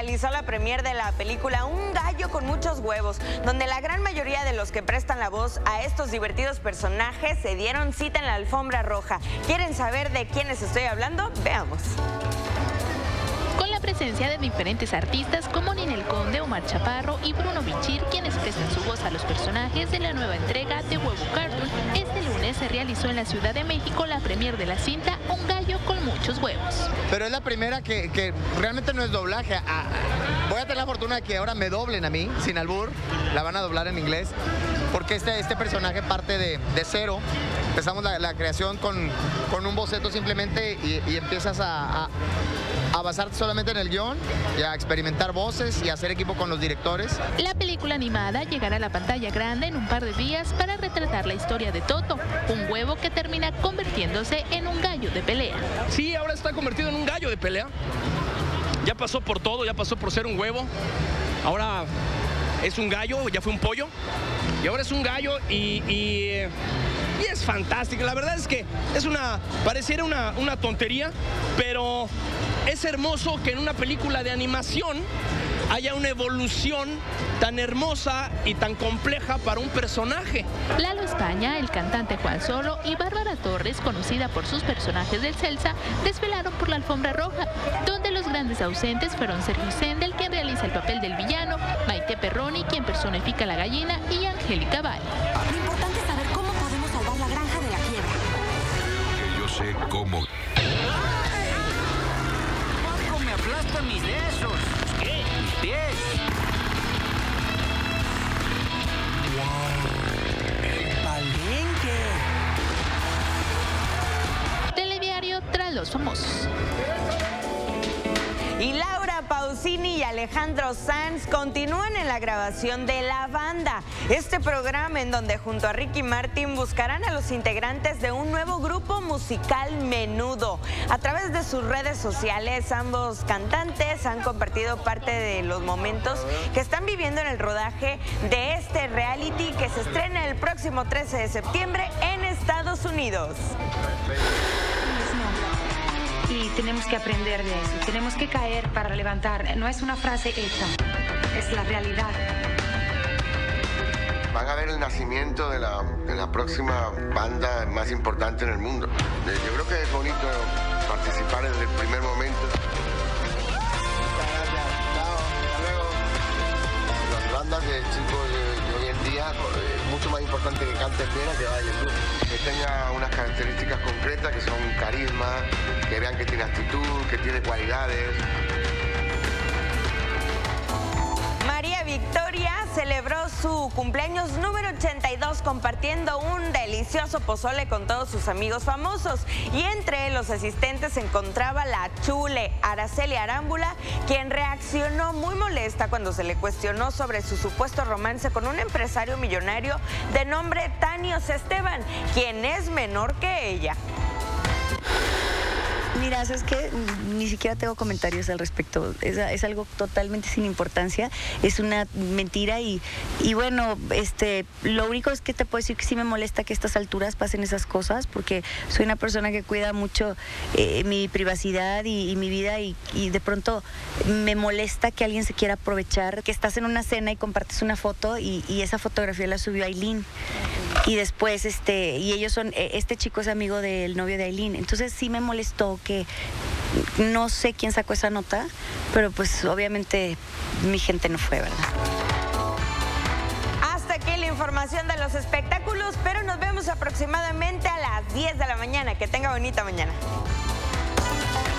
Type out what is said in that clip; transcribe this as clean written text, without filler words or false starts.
realizó la premier de la película Un gallo con muchos huevos, donde la gran mayoría de los que prestan la voz a estos divertidos personajes se dieron cita en la alfombra roja. ¿Quieren saber de quiénes estoy hablando? Veamos. Con la presencia de diferentes artistas como Ninel Conde, Omar Chaparro y Bruno Bichir, quienes prestan su voz a los personajes de la nueva entrega de Huevo Cartoon, este lunes se realizó en la Ciudad de México la premier de la cinta Un gallo con muchos huevos. Pero es la primera que realmente no es doblaje. Voy a tener la fortuna de que ahora me doblen a mí, sin albur, la van a doblar en inglés, porque este personaje parte de cero. Empezamos la creación con un boceto simplemente y empiezas a basarte solamente en el guión y a experimentar voces y a hacer equipo con los directores. La película animada llegará a la pantalla grande en un par de días para retratar la historia de Toto, un huevo que termina convirtiéndose en un gallo de pelea. Sí, ahora está convertido en un gallo de pelea. Ya pasó por todo, ya pasó por ser un huevo. Ahora es un gallo, ya fue un pollo. Y ahora es un gallo y es fantástico. La verdad es que pareciera una tontería, pero es hermoso que en una película de animación haya una evolución tan hermosa y tan compleja para un personaje. Lalo España, el cantante Juan Solo y Bárbara Torres, conocida por sus personajes del Celsa, desfilaron por la alfombra roja, donde los grandes ausentes fueron Sergio Sendel, quien realiza el papel del villano, Maite Perroni, quien personifica la gallina, y Angélica Vale. Lo importante es saber cómo podemos salvar la granja de la quiebra. Que yo sé cómo. ¡Marco, me aplastan mis besos! ¿Qué? Mis pies. ¡El Palenque! Telediario tras los famosos. Y Laura Pausini y Alejandro Sanz continúan en la grabación de La Banda, este programa en donde junto a Ricky Martin buscarán a los integrantes de un nuevo grupo musical Menudo. A través de sus redes sociales, ambos cantantes han compartido parte de los momentos que están viviendo en el rodaje de este reality que se estrena el próximo 13 de septiembre en Estados Unidos. Y tenemos que aprender de eso, tenemos que caer para levantar. No es una frase hecha, es la realidad. Van a ver el nacimiento de la próxima banda más importante en el mundo. Yo creo que es bonito participar desde el primer momento. Muchas gracias. Chao. Hasta luego. Las bandas de chicos de hoy en día es mucho más importante que canten bien a que bailen duro. Que tenga unas características concretas que son carisma, que vean que tiene actitud, que tiene cualidades. María Victoria celebró su cumpleaños número 82 compartiendo un delicioso pozole con todos sus amigos famosos. Y entre los asistentes se encontraba la chule Araceli Arámbula, quien reaccionó muy molesta cuando se le cuestionó sobre su supuesto romance con un empresario millonario de nombre Tanios Esteban, quien es menor que ella. Mira, es que ni siquiera tengo comentarios al respecto. Es algo totalmente sin importancia. Es una mentira y bueno, lo único es que te puedo decir que sí me molesta que a estas alturas pasen esas cosas, porque soy una persona que cuida mucho mi privacidad y mi vida y de pronto me molesta que alguien se quiera aprovechar, que estás en una cena y compartes una foto y esa fotografía la subió Aileen. Y después, y ellos son, este chico es amigo del novio de Aileen. Entonces sí me molestó que no sé quién sacó esa nota, pero pues obviamente mi gente no fue, ¿verdad? Hasta aquí la información de los espectáculos, pero nos vemos aproximadamente a las 10 de la mañana. Que tenga bonita mañana.